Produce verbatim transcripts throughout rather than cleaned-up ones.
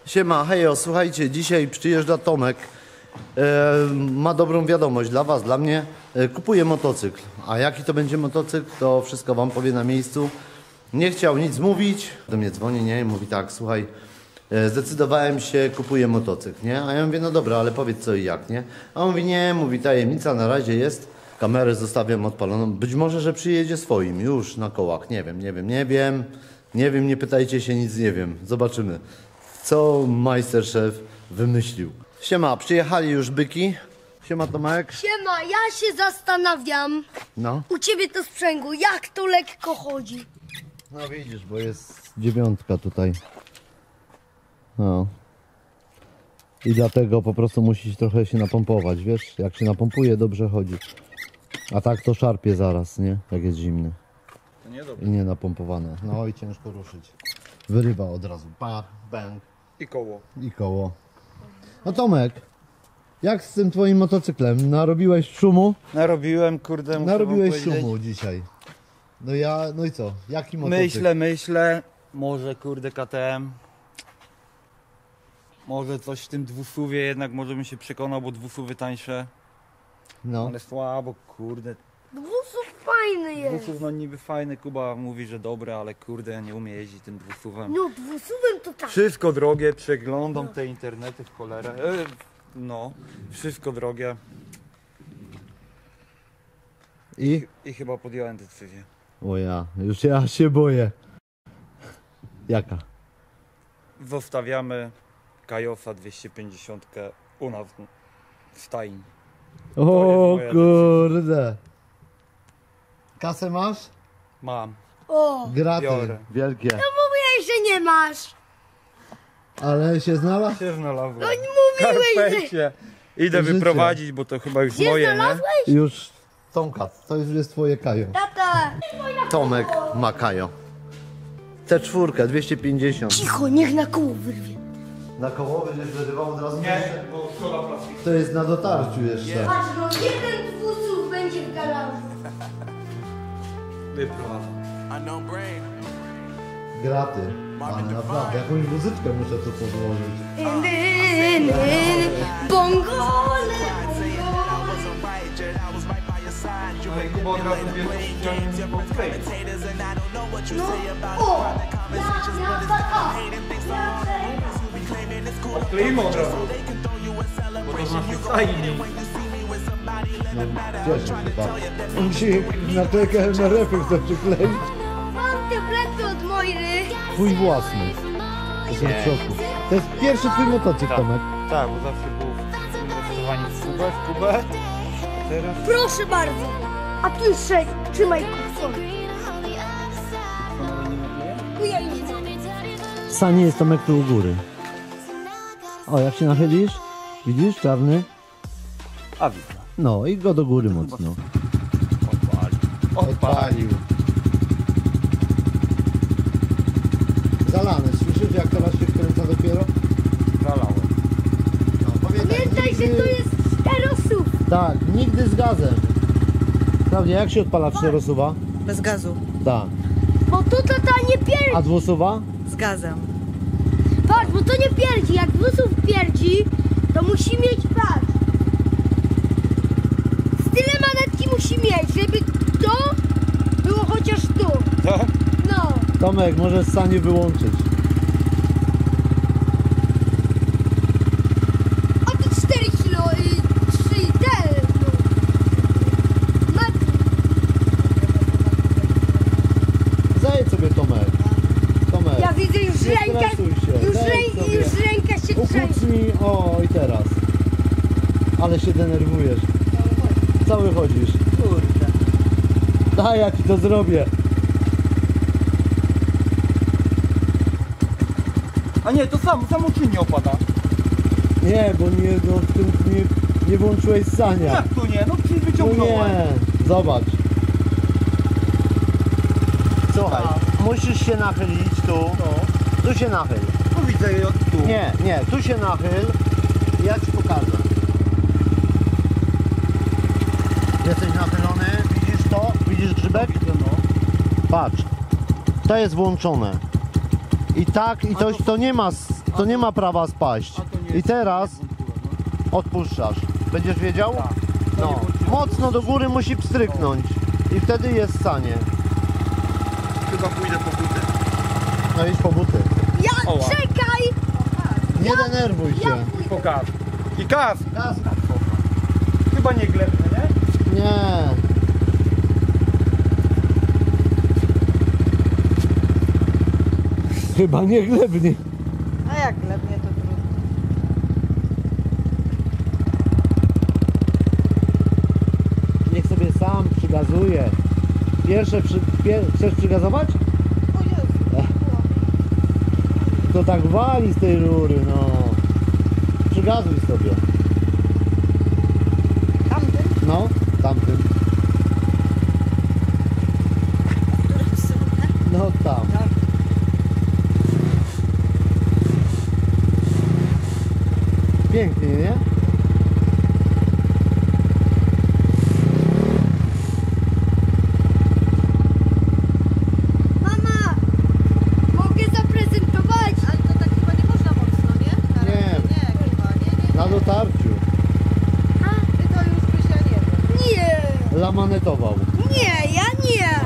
Siema, hejo, słuchajcie, dzisiaj przyjeżdża Tomek. E, ma dobrą wiadomość dla was, dla mnie. E, kupuje motocykl. A jaki to będzie motocykl, to wszystko wam powie na miejscu. Nie chciał nic mówić. Do mnie dzwoni, nie? I mówi tak, słuchaj, e, zdecydowałem się, kupuję motocykl, nie? A ja mówię, no dobra, ale powiedz co i jak, nie? A on mówi, nie, mówi, tajemnica na razie jest. Kamerę zostawiam odpaloną. Być może, że przyjedzie swoim, już na kołach. Nie wiem, nie wiem, nie wiem. Nie wiem, nie pytajcie się, nic nie wiem. Zobaczymy, co majsterszef wymyślił. Siema, przyjechali już byki. Siema Tomek. Siema, ja się zastanawiam, No. u ciebie to sprzęgło, jak to lekko chodzi. No widzisz, bo jest dziewiątka tutaj. No. I dlatego po prostu musisz trochę się napompować, wiesz? Jak się napompuje, dobrze chodzi. A tak to szarpie zaraz, nie? Jak jest zimny. To nie dobrze. I nie napompowane. No i ciężko ruszyć. Wyrywa od razu. Pa, bang. I koło. I koło. No Tomek, jak z tym twoim motocyklem? Narobiłeś szumu? Narobiłem, kurde, muszę Narobiłeś wam powiedzieć. szumu dzisiaj. No ja, no i co? Jaki motocykl? Myślę, myślę, może kurde K T M. Może coś w tym dwusuwie jednak, może bym się przekonał, bo dwusuwy tańsze. No. Ale słabo, kurde. Dwusów fajny jest. Dwusów no niby fajny, Kuba mówi, że dobre, ale kurde, ja nie umiem jeździć tym dwusuwem. No dwusuwem to tak. Wszystko drogie, przeglądam te internety w cholerę. E, no, wszystko drogie. I? I chyba podjąłem decyzję. O ja, już ja się boję. Jaka? Zostawiamy Kajosa dwieście pięćdziesiąt u nas w stajni. O moja kurde. Kasę masz? Mam. O, Graty. Biorę. Wielkie. mówiłeś, że nie masz. Ale się znalazł? Się znalazłem. No nie mówiłeś, że... Karpecie. Idę Życie. wyprowadzić, bo to chyba już Gdzie moje, nie? znalazłeś? Już Tomka, to już jest twoje kajo. Tata. Tomek ma kajo. T cztery, dwieście pięćdziesiąt. Cicho, niech na koło wyrwie. Na koło będziesz wyrywał od razu? Nie, bo szkoda plastik. To jest na dotarciu jeszcze. Patrz, no jeden dwusów będzie w garażu. Wyprowadzam. Graty. Ale naprawdę, jakąś muzyczkę muszę tu podłożyć. Bongole. Bo od razu wiem, No, o, ja, ja, tata. Odkleimy od razu. Bo to z naszych stajni. No, cieszę się bardzo. Musi naklejkę na refy chce przykleić. Mam te plety od Mojry. Twój własny. To są w szoku. To jest pierwszy twój motocykl, Tomek. Tak, bo zawsze był inwestowani w Kubę, w Kubę. A teraz... Proszę bardzo. A tu jest sześć. Trzymaj kupon. Ja nie wiem. Sanie jest Tomek tu u góry. O, jak się nachylisz? Widzisz, czarny? A widzę. No i go do góry mocno. Odpalił. Odpalił. Zalany. Słyszysz, jak teraz się wkręca dopiero? Zalałem. No, Pamiętaj, że to jest czterosów. Tak, nigdy z gazem. Klaudia, jak się odpala czterosuwa? Bez gazu, Tak. Bo to tata nie pierdzi. A dwusuwa? z gazem. Patrz, bo to nie pierdzi. Jak dwusów pierdzi, to musi mieć, patrz. Z tyle manetki musi mieć, żeby to było chociaż tu. Tak? No. Tomek, możesz Sanie wyłączyć. A to cztery kilo i trzy te. No. Matki. Zajedź sobie, Tomek. Tomek. Ja widzę już Nie rękę, stresuj się, już, daj ręka, sobie. już ręka się Ukłucz trzęsie. mi, o i teraz. Ale się denerwujesz. Cały chodzisz. Kurde. Daj, ja ci to zrobię. A nie, to sam, samoczynnie opada. Nie, bo nie, no, w tym nie, nie włączyłeś Sania. Jak tu nie? No przecież No wyciągnąłem. nie, zobacz. Słuchaj, musisz się nachylić tu. No. Tu się nachyl. Tu widzę je od tu. Nie, nie, tu się nachyl i ja ci pokażę. Jesteś nachylony, widzisz to? Widzisz grzybek? No. Patrz, to jest włączone. I tak, i to, to nie ma, s- to nie ma prawa spaść. I teraz odpuszczasz. Będziesz wiedział? No. Mocno do góry musi pstryknąć. I wtedy jest stanie. Chyba pójdę po buty. No idź po buty. Ja, Oła. czekaj! Nie denerwuj Ja się. pójdę. Po gaz. I gaz! Chyba nie glebny, nie? Nie. Chyba nie glebnie. A jak glebnie to trudno. Niech sobie sam przygazuje. Pierwsze przy... Pier... Chcesz przygazować? O Jezu, To tak wali z tej rury, no. Przygazuj sobie. tamtym? No, tamtym. W którym stronę? No tam. Tak. Pięknie, nie? Mama! Mogę zaprezentować? Ale to tak chyba nie można mocno, nie? Na Nie. razie nie, chyba, nie, nie. Na dotarciu. Ty to już byś, ja nie wiem. Nie! Lamanetował. Nie, ja nie!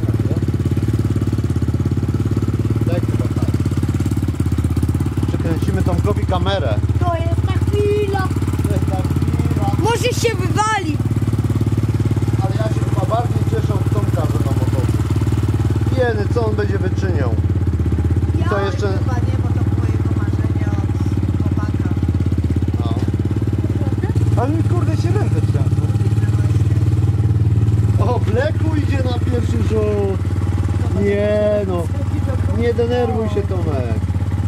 Tak, chyba tak. Przykręcimy Tomkowi kamerę. To jest ta chwila! To jest ta chwila. Może się wywali! Ale ja się chyba bardziej cieszę od Tomka, że ma motocykl. Jeny, co on będzie wyczyniał? I co Ja- jeszcze? Chyba nie, bo to było jego marzenie od chłopaka. No. Ale mi kurde się ręce trzęsą. O, Bleku idzie na pierwszy rzut. Nie no. Nie denerwuj się, Tomek.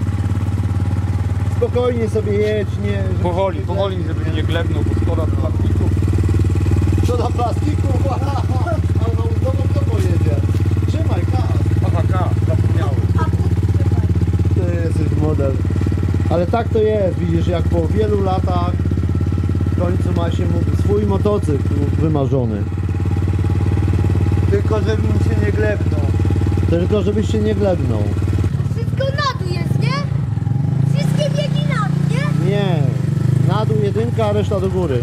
Spokojnie sobie jedź, nie. żeby Powoli, się nie powoli, glebnie, żeby nie? nie glebnął, bo szkoda plastiku. Co na plastiku? A no znowu kto pojedzie? Trzymaj, kas. Aha, K, zapomniałem. Ty jesteś model. Ale tak to jest, widzisz, jak po wielu latach w końcu ma się mu- swój motocykl wymarzony. Tylko żebym się nie glebnął. Tylko żebyś się nie glebnął. Wszystko na dół jest, nie? Wszystkie biegi na dół, nie? Nie. Na dół jedynka, a reszta do góry.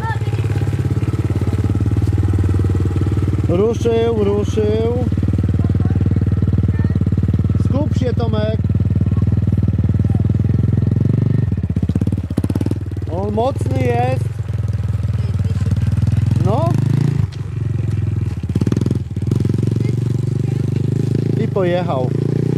Ruszył, ruszył. Skup się, Tomek. On mocny jest. No. I pojechał.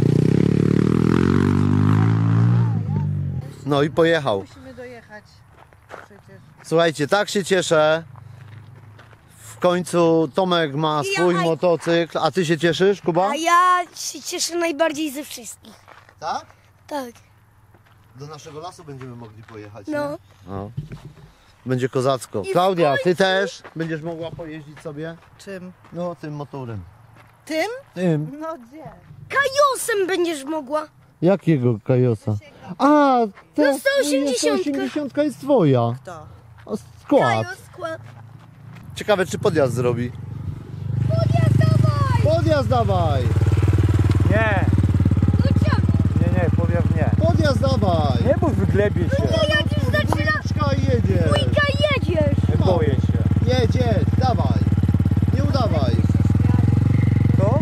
No i pojechał. Musimy dojechać przecież. Słuchajcie, tak się cieszę. W końcu Tomek ma Ja- swój motocykl. A ty się cieszysz, Kuba? A ja się cieszę najbardziej ze wszystkich. Tak? Tak. Do naszego lasu będziemy mogli pojechać. No. Nie? No. Będzie kozacko. I w Klaudia, ty końcu- też będziesz mogła pojeździć sobie? Czym? No, tym motorem. Tym? Tym? No gdzie? Kajosem będziesz mogła. Jakiego kajosa? A, te, No sto osiemdziesiąt. sto osiemdziesiąt jest twoja. Kto? O, skład. Kajos, skład. Ciekawe, czy podjazd zrobi. Podjazd, dawaj! Podjazd dawaj! Nie, No czemu? nie, nie, powiem nie. Podjazd dawaj! Nie, bo wyglebie się. No jak już zaczyna Dwójeczka i jedziesz! dwójka, jedziesz! Boję się. Jedź, jedź, dawaj! Nie udawaj! Co?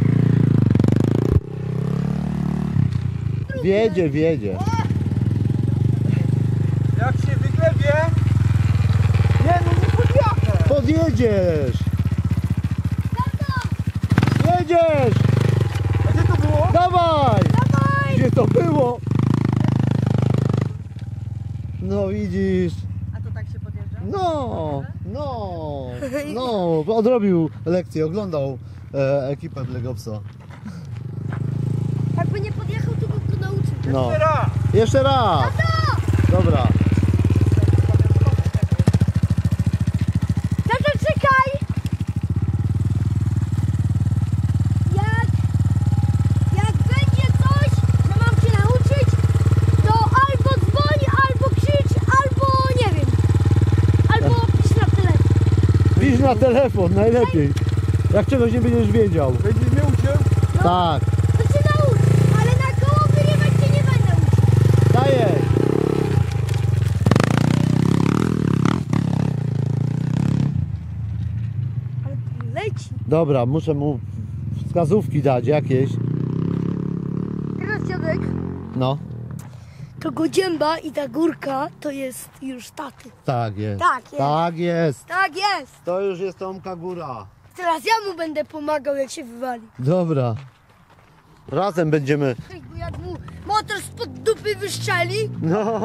Wiedzie, wiedzie. Jak się wyglebie? Nie, no nie podjadę. Podjedziesz! Jedziesz! A gdzie to było? Dawaj! Dawaj! Gdzie to było? No widzisz. A to tak się podjeżdża? No, no, no, odrobił lekcję, oglądał e, ekipę Black Opsa. Jakby nie podjechał, to bym go nauczył. No. Teraz. Jeszcze raz. Dobra. Tato, czekaj! Jak, jak będzie coś, że mam cię nauczyć, to albo dzwoń, albo krzycz, albo nie wiem. Albo pisz na telefon. Pisz na telefon, najlepiej. Jak czegoś nie będziesz wiedział. Będziesz mnie uczył? Tak, To cię nauczę, ale na koło wyrywać cię nie będę uczył. dajesz. Dobra, muszę mu wskazówki dać jakieś. Teraz dziadek, No, to Godzięba i ta górka to jest już taty. tak jest. Tak jest. Tak jest. Tak jest. To już jest Tomka góra. Teraz ja mu będę pomagał, jak się wywali. Dobra. Razem będziemy. Ej, bo jak mu motor spod dupy wyszczeli, No.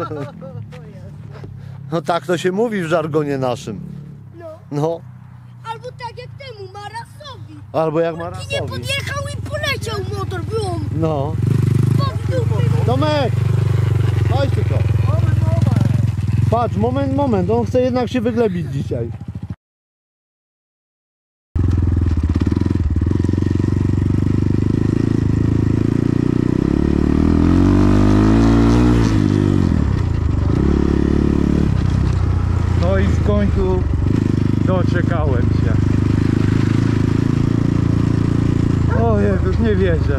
No tak to się mówi w żargonie naszym. no. No. Albo tak jak temu Marasowi. Albo jak I nie Marasowi. podjechał i poleciał motor, było No. pod dupy. Tomek! Chodź tylko. Patrz, moment, moment. On chce jednak się wyglebić dzisiaj. No i w końcu doczekałem się. O Jezus, nie wierzę.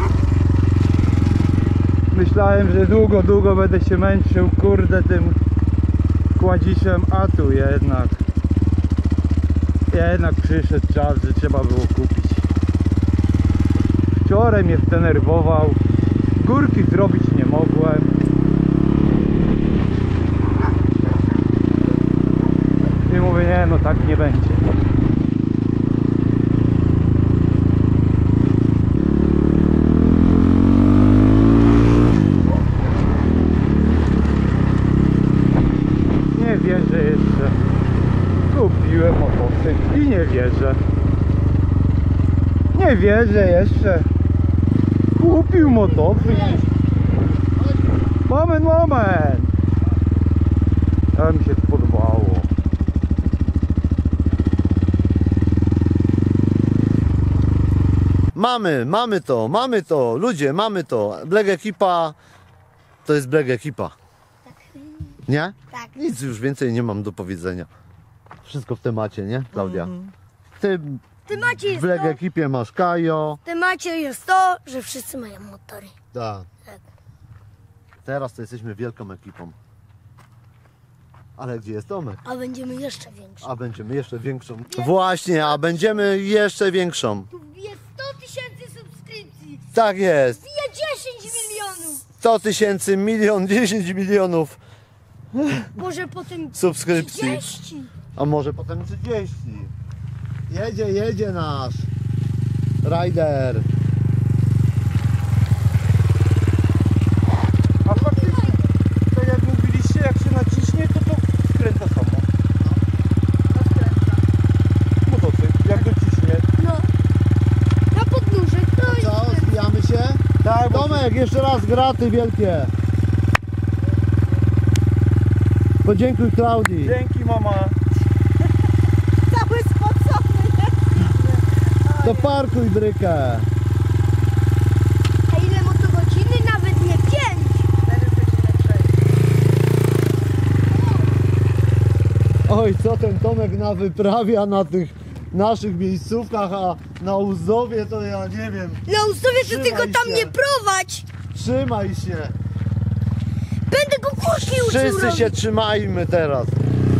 Myślałem, że długo, długo będę się męczył, kurde, tym kładziszem, a tu jednak jednak przyszedł czas, że trzeba było kupić. Wczoraj mnie zdenerwował, górki zrobić nie mogłem. I mówię, nie, no tak nie będzie. Nie wierzę jeszcze. Kupiłem motocykl i nie wierzę. Nie wierzę jeszcze. Kupił motocykl. Moment, moment. To mi się podobało. Mamy, mamy to, mamy to, ludzie, mamy to. Black Ekipa to jest Black Ekipa. Nie? Tak. Nic już więcej nie mam do powiedzenia. Wszystko w temacie, nie, Klaudia? Ty W temacie w jest Black to, Ekipie masz Kajo. w temacie jest to, że wszyscy mają motory. Tak. Tak. Teraz to jesteśmy wielką ekipą. Ale gdzie jest Tomek? A będziemy jeszcze więksi. A będziemy jeszcze większą. Właśnie, a będziemy jeszcze większą. Tu wbije sto tysięcy subskrypcji. Tak jest. Wbije dziesięć milionów. sto tysięcy, milion, dziesięć milionów Może potem subskrypcji. trzydzieści. A może potem trzydzieści. Jedzie, jedzie nasz rider. A faktycznie, tak jak mówiliście, jak się naciśnie, to to skręca samo. Motocykl, jak dociśnie. No. Na podnóżek to jest... Co, zbijamy się? Tak, bo Tomek, jeszcze raz graty wielkie. Podziękuj Klaudii. dzięki mama. Cały spocony. To parkuj brykę. A ile motogodziny? Nawet nie pięć. Oj, co ten Tomek na wyprawia na tych naszych miejscówkach, a na Łzowie to ja nie wiem. Na ustawie to Trzymaj tylko tam się. nie prowadź. Trzymaj się. Będę go kuszki uczył Wszyscy robić. się trzymajmy teraz.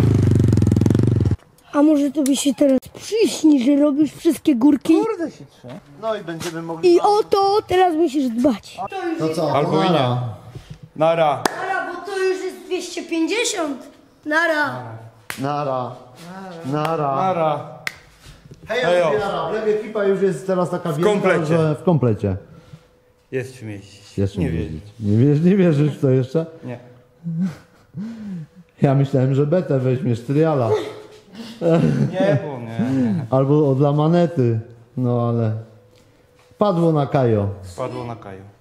A może to by się teraz przyśni, że robisz wszystkie górki? Kurde się trze. No i będziemy mogli... I o to teraz musisz dbać. No co? Albo i nie. Nara. Nara, bo to już jest dwieście pięćdziesiąt. Nara. Nara. Nara. Nara. Hej, Hejo. Nara. Black Ekipa już jest teraz taka wielka, komplecie. że w komplecie. Jest czym jeździć. Jeszcze nie nie wierzę. wierzyć. Nie, wierz, nie wierzysz w to jeszcze? Nie. Ja myślałem, że betę weźmiesz triala. Nie, bo nie, nie. Albo dla manety. No ale... Padło na Kajo. Spadło na Kaju.